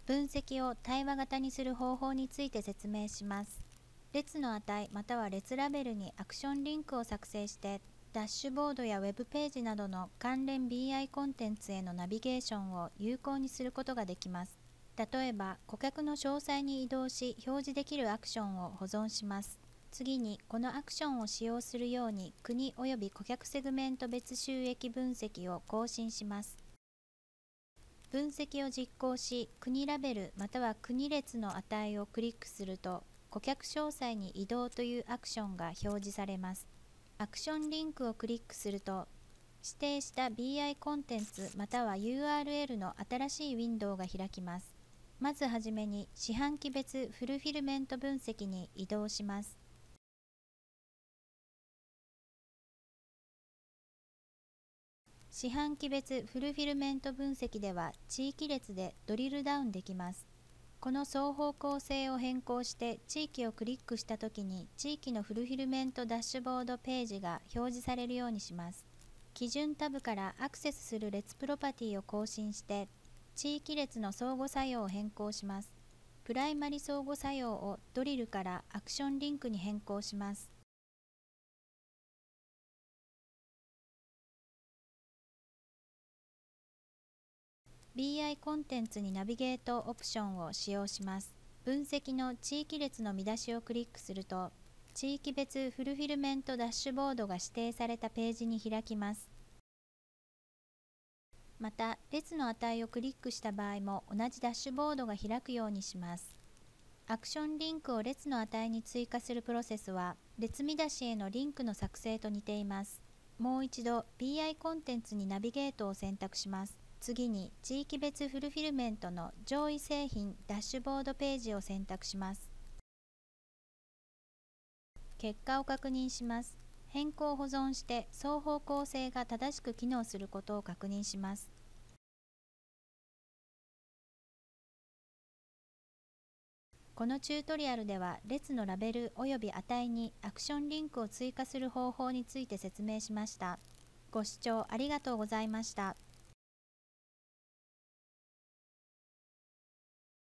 分析を対話型にする方法について説明します。列の値または列ラベルにアクションリンクを作成して、ダッシュボードやウェブページなどの関連 BI コンテンツへのナビゲーションを有効にすることができます。例えば、顧客の詳細に移動し表示できるアクションを保存します。次に、このアクションを使用するように国および顧客セグメント別収益分析を更新します。分析を実行し、国ラベルまたは国列の値をクリックすると、顧客詳細に移動というアクションが表示されます。アクションリンクをクリックすると、指定した BI コンテンツまたは URL の新しいウィンドウが開きます。まずはじめに四半期別フルフィルメント分析に移動します。四半期別フルフィルメント分析では地域列でドリルダウンできます。この双方向性を変更して地域をクリックしたときに地域のフルフィルメントダッシュボードページが表示されるようにします。基準タブからアクセスする列プロパティを更新して地域列の相互作用を変更します。プライマリ相互作用をドリルからアクションリンクに変更します。BI コンテンツにナビゲートオプションを使用します。分析の地域列の見出しをクリックすると、地域別フルフィルメントダッシュボードが指定されたページに開きます。また、列の値をクリックした場合も同じダッシュボードが開くようにします。アクションリンクを列の値に追加するプロセスは、列見出しへのリンクの作成と似ています。もう一度 BI コンテンツにナビゲートを選択します。次に地域別フルフィルメントの上位製品ダッシュボードページを選択します。結果を確認します。変更を保存して双方向性が正しく機能することを確認します。このチュートリアルでは列のラベルおよび値にアクションリンクを追加する方法について説明しました。ご視聴ありがとうございました。